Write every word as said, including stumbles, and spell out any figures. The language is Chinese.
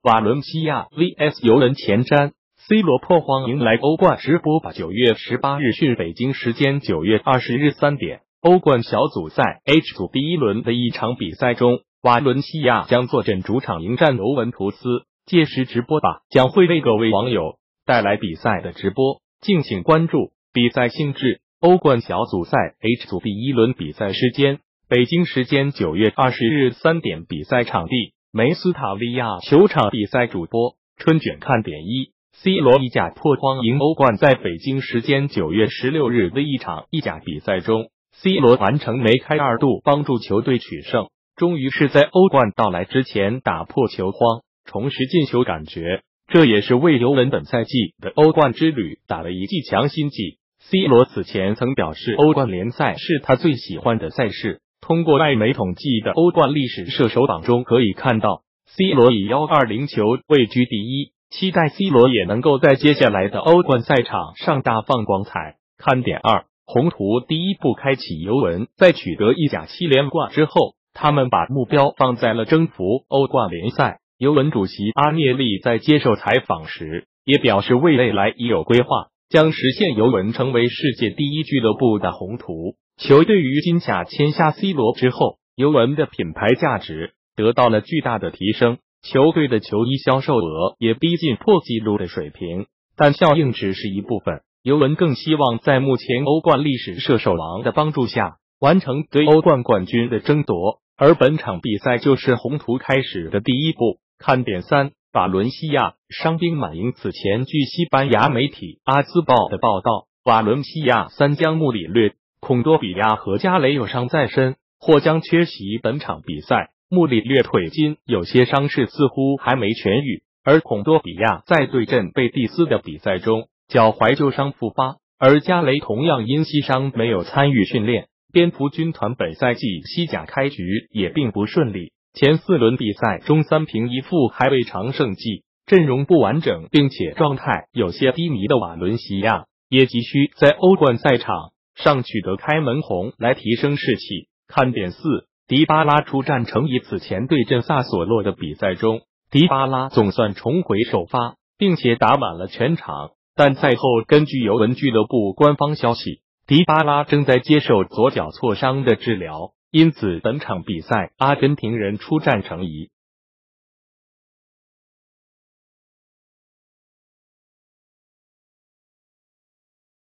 瓦伦西亚 V S 尤文前瞻 ，C 罗破荒迎来欧冠直播吧。九月十八日讯，北京时间九月二十日三点，欧冠小组赛 H 组第一轮的一场比赛中，瓦伦西亚将坐镇主场迎战尤文图斯。届时直播吧将会为各位网友带来比赛的直播，敬请关注。比赛性质：欧冠小组赛 H 组第一轮比赛时间：北京时间九月二十日三点，比赛场地梅斯塔利亚球场。比赛主播春卷看点一 ：C 罗意甲破荒迎欧冠。在北京时间九月十六日的一场意甲比赛中 ，C 罗完成梅开二度，帮助球队取胜，终于是在欧冠到来之前打破球荒，重拾进球感觉。这也是为尤文本赛季的欧冠之旅打了一剂强心剂。C 罗此前曾表示，欧冠联赛是他最喜欢的赛事。通过外媒统计的欧冠历史射手榜中可以看到 ，C 罗以一百二十球位居第一。期待 C 罗也能够在接下来的欧冠赛场上大放光彩。看点二：红图第一步开启尤文。在取得意甲七连冠之后，他们把目标放在了征服欧冠联赛。尤文主席阿涅利在接受采访时也表示，为未来已有规划，将实现尤文成为世界第一俱乐部的宏图。球队于今夏签下 C 罗之后，尤文的品牌价值得到了巨大的提升，球队的球衣销售额也逼近破纪录的水平。但效应只是一部分，尤文更希望在目前欧冠历史射手王的帮助下，完成对欧冠冠军的争夺，而本场比赛就是宏图开始的第一步。看点三：瓦伦西亚伤兵满营。此前据西班牙媒体阿兹报的报道，瓦伦西亚三将穆里略、孔多比亚和加雷有伤在身，或将缺席本场比赛。穆里略腿筋有些伤势似乎还没痊愈，而孔多比亚在对阵贝蒂斯的比赛中脚踝旧伤复发，而加雷同样因膝伤没有参与训练。蝙蝠军团本赛季西甲开局也并不顺利，前四轮比赛中三平一负还未尝胜绩，阵容不完整并且状态有些低迷的瓦伦西亚也急需在欧冠赛场上取得开门红来提升士气。看点四：迪巴拉出战成疑。此前对阵萨索洛的比赛中，迪巴拉总算重回首发，并且打满了全场，但赛后根据尤文俱乐部官方消息，迪巴拉正在接受左脚挫伤的治疗，因此本场比赛阿根廷人出战成疑。